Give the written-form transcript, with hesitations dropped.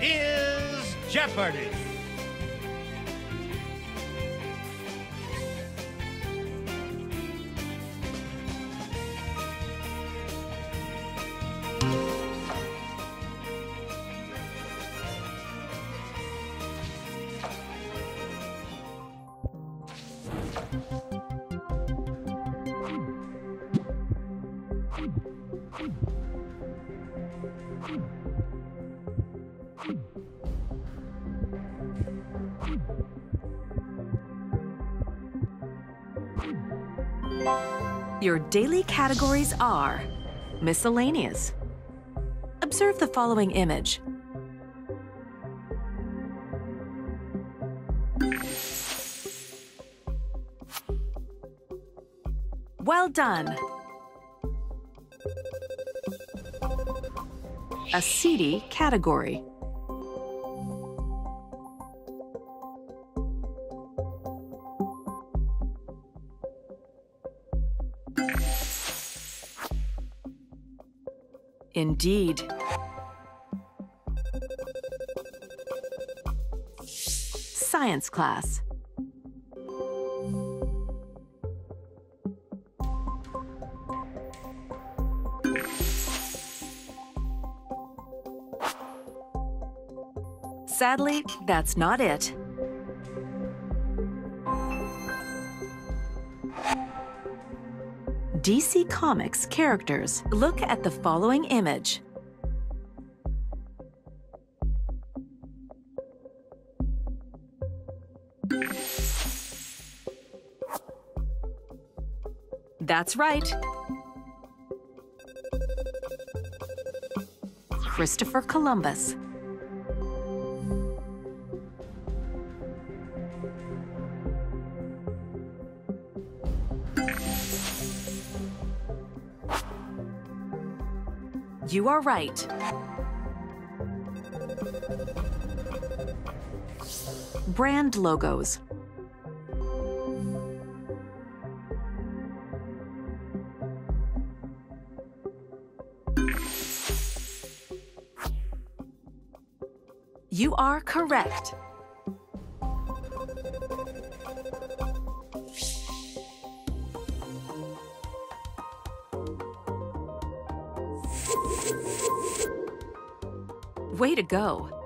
is Jeopardy! Your daily categories are miscellaneous. Observe the following image. Well done. A seedy category. Indeed. Science class. Sadly, that's not it. DC Comics characters. Look at the following image. That's right. Christopher Columbus. You are right. Brand logos. You are correct. Way to go.